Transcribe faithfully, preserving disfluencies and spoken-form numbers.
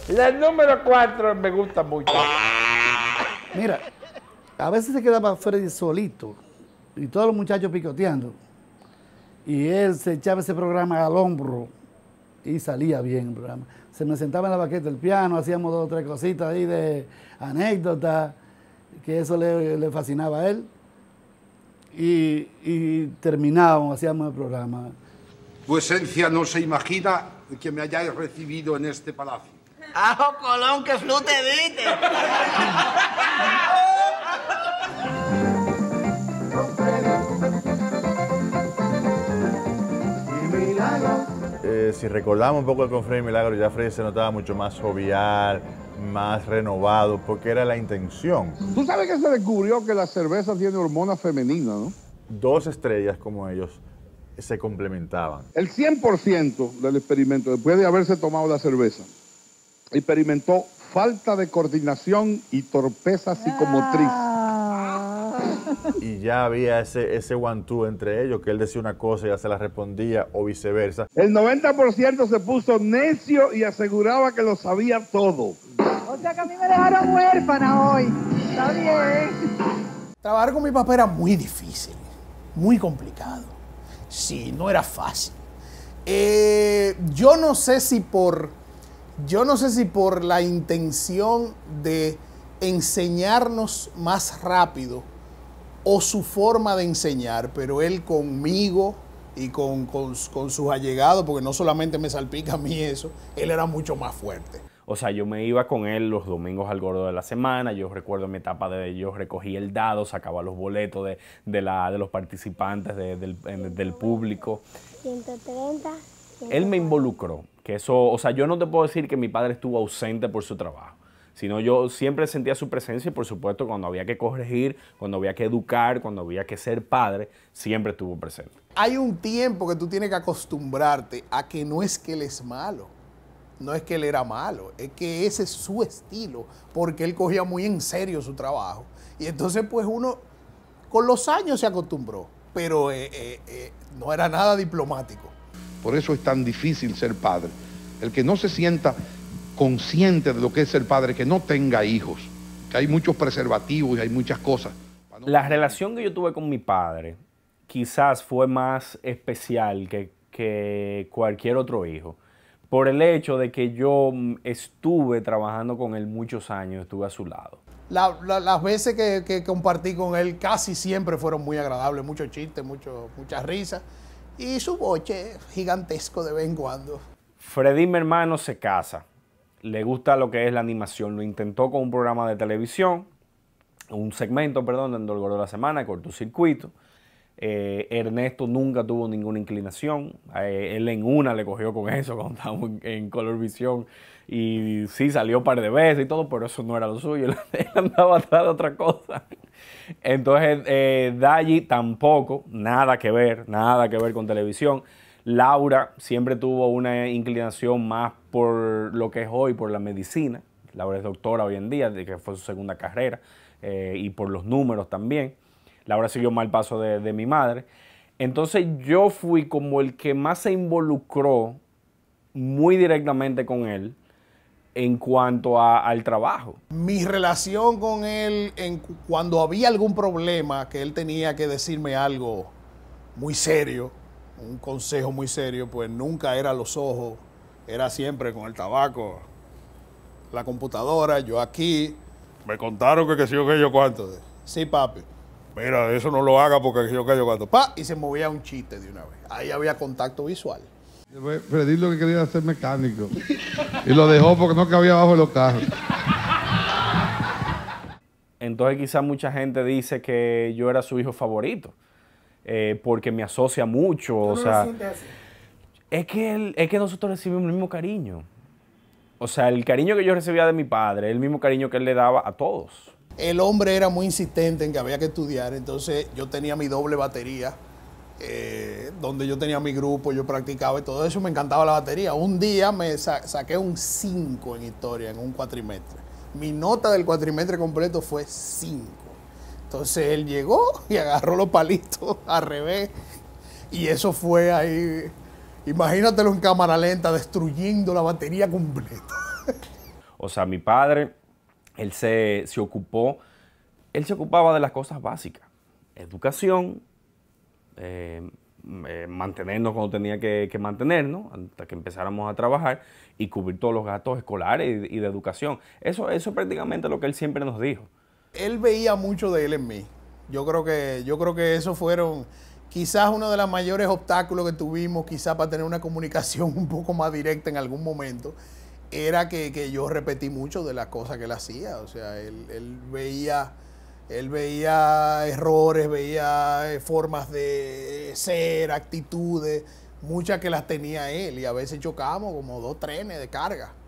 La número cuatro me gusta mucho. Mira, a veces se quedaba Freddy solito y todos los muchachos picoteando. Y él se echaba ese programa al hombro y salía bien el programa. Se me sentaba en la baqueta del piano, hacíamos dos o tres cositas ahí de anécdotas, que eso le, le fascinaba a él. Y, y terminábamos, hacíamos el programa. Tu esencia no se imagina que me hayáis recibido en este palacio. ¡Ajo, Colón, que flute diste! Eh, si recordamos un poco con Freddy Milagro, ya Freddy se notaba mucho más jovial, más renovado, porque era la intención. Tú sabes que se descubrió que la cerveza tiene hormonas femeninas, ¿no? Dos estrellas como ellos se complementaban. El cien por ciento del experimento, después de haberse tomado la cerveza, experimentó falta de coordinación y torpeza psicomotriz. Y ya había ese, ese one-two entre ellos, que él decía una cosa y ella se la respondía, o viceversa. El noventa por ciento se puso necio y aseguraba que lo sabía todo. O sea que a mí me dejaron huérfana hoy. Está bien. Trabajar con mi papá era muy difícil, muy complicado. Sí, no era fácil. Eh, yo no sé si por, yo no sé si por la intención de enseñarnos más rápido o su forma de enseñar, pero él conmigo y con, con, con sus allegados, porque no solamente me salpica a mí eso, él era mucho más fuerte. O sea, yo me iba con él los domingos al gordo de la semana. Yo recuerdo mi etapa de yo recogía el dado, sacaba los boletos de, de, la, de los participantes, de, del, del público. ciento treinta. Él me involucró. Que eso, o sea, yo no te puedo decir que mi padre estuvo ausente por su trabajo, sino yo siempre sentía su presencia y, por supuesto, cuando había que corregir, cuando había que educar, cuando había que ser padre, siempre estuvo presente. Hay un tiempo que tú tienes que acostumbrarte a que no es que él es malo. No es que él era malo, es que ese es su estilo, porque él cogía muy en serio su trabajo. Y entonces, pues uno, con los años se acostumbró, pero eh, eh, eh, no era nada diplomático. Por eso es tan difícil ser padre. El que no se sienta consciente de lo que es ser padre, que no tenga hijos, que hay muchos preservativos y hay muchas cosas. La relación que yo tuve con mi padre quizás fue más especial que, que cualquier otro hijo, por el hecho de que yo estuve trabajando con él muchos años, estuve a su lado. La, la, las veces que, que compartí con él casi siempre fueron muy agradables, muchos chistes, mucho, muchas risas y su boche gigantesco de vez en cuando. Freddy, mi hermano, se casa, le gusta lo que es la animación, lo intentó con un programa de televisión, un segmento, perdón, en El Gordo de la Semana, cortocircuito. Eh, Ernesto nunca tuvo ninguna inclinación, eh, él en una le cogió con eso cuando estábamos en, en Colorvisión y sí salió un par de veces y todo, pero eso no era lo suyo, él, él andaba atrás de otra cosa. Entonces eh, Dalli tampoco, nada que ver, nada que ver con televisión. Laura siempre tuvo una inclinación más por lo que es hoy, por la medicina. Laura es doctora hoy en día, que fue su segunda carrera, eh, y por los números también. Laura siguió mal paso de, de mi madre. Entonces yo fui como el que más se involucró muy directamente con él en cuanto a, al trabajo. Mi relación con él, en, cuando había algún problema, que él tenía que decirme algo muy serio, un consejo muy serio, pues nunca era a los ojos, era siempre con el tabaco, la computadora, yo aquí. Me contaron que que sí o que yo cuánto. Sí, papi. Mira, eso no lo haga porque yo callo cuando pa, y se movía un chiste de una vez. Ahí había contacto visual. Freddy lo que quería era ser mecánico y lo dejó porque no cabía abajo de los carros. Entonces quizás mucha gente dice que yo era su hijo favorito, eh, porque me asocia mucho, o sea, es que, él, es que nosotros recibimos el mismo cariño. O sea, el cariño que yo recibía de mi padre, el mismo cariño que él le daba a todos. El hombre era muy insistente en que había que estudiar, entonces yo tenía mi doble batería, eh, donde yo tenía mi grupo, yo practicaba y todo eso, me encantaba la batería. Un día me sa saqué un cinco en historia, en un cuatrimestre. Mi nota del cuatrimestre completo fue cinco. Entonces él llegó y agarró los palitos al revés, y eso fue ahí, imagínatelo en cámara lenta, destruyendo la batería completa. O sea, mi padre, él se, se ocupó, él se ocupaba de las cosas básicas. Educación, eh, eh, mantenernos cuando tenía que, que mantenernos, hasta que empezáramos a trabajar, y cubrir todos los gastos escolares y, y de educación. Eso, eso es prácticamente lo que él siempre nos dijo. Él veía mucho de él en mí. Yo creo que, yo creo que eso fueron quizás uno de los mayores obstáculos que tuvimos, quizás para tener una comunicación un poco más directa en algún momento, era que, que yo repetí mucho de las cosas que él hacía. O sea, él, él veía... Él veía errores, veía formas de ser, actitudes, muchas que las tenía él, y a veces chocábamos como dos trenes de carga.